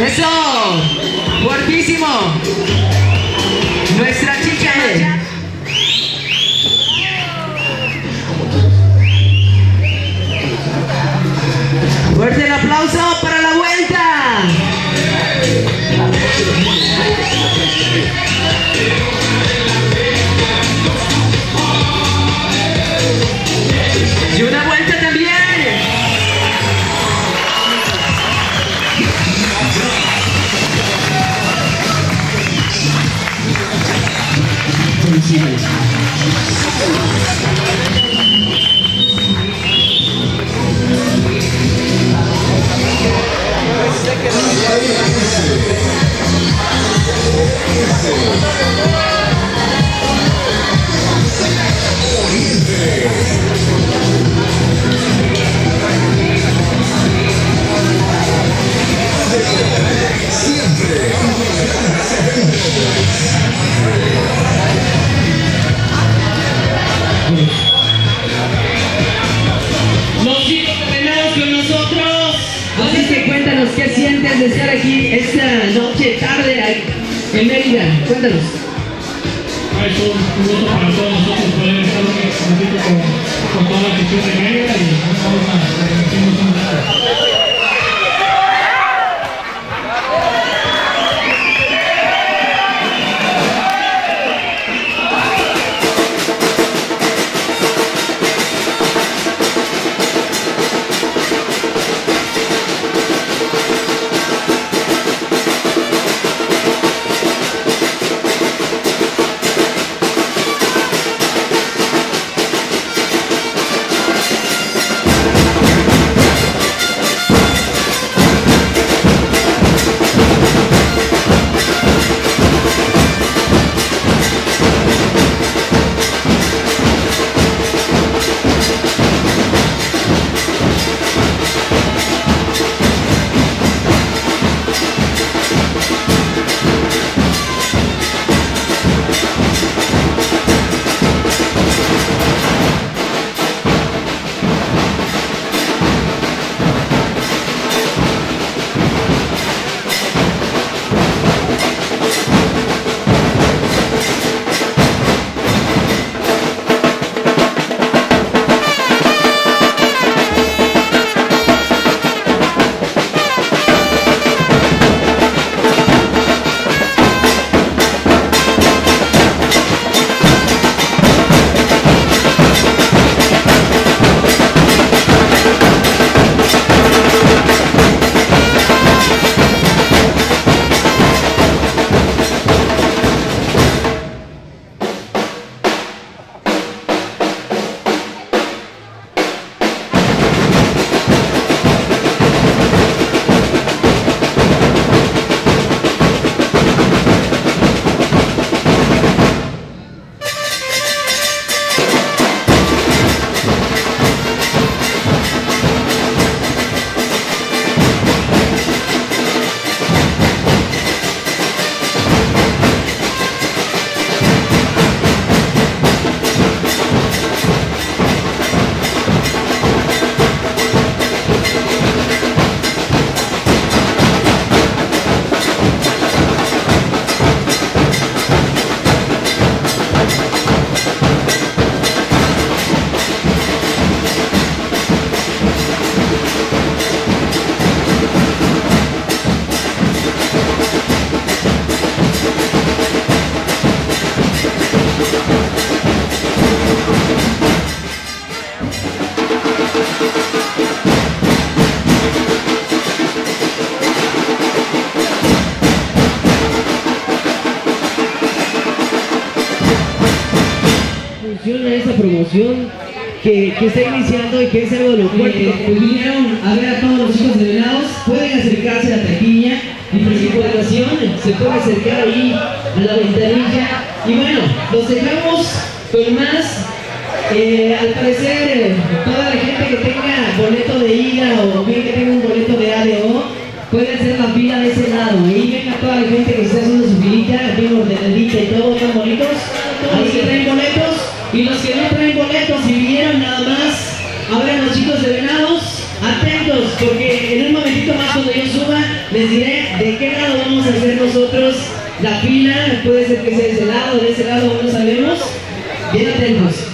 Eso, fuertísimo. Nuestra chica. Fuerte el aplauso para la vuelta. Y una vuelta también. Los chicos que tenemos con nosotros. Así que cuéntanos qué sientes de estar aquí esta noche tarde en Mérida. Cuéntanos. Es un gusto para todos nosotros poder estar un ratito con toda la afición de Mérida y vamos a repetirnos un rato. Esa promoción que está iniciando y que es algo de lo fuerte. Vinieron a ver a todos los chicos de Venados, pueden acercarse a la taquilla y por su población se puede acercar ahí a la ventanilla. Y bueno, los dejamos con más. Al parecer, toda la gente que tenga boleto de ida o bien que tenga un boleto de A de O, puede hacer la fila de ese lado. Ahí venga toda la gente que está haciendo su filita, bien ordenadita y todo, tan bonitos. Los que traen boletos y los que no traen boletos y vinieron nada más a ver a los chicos de Venados, atentos, porque en un momentito más cuando yo suba les diré de nosotros la fila, puede ser que sea de ese lado, no sabemos. Bien atentos.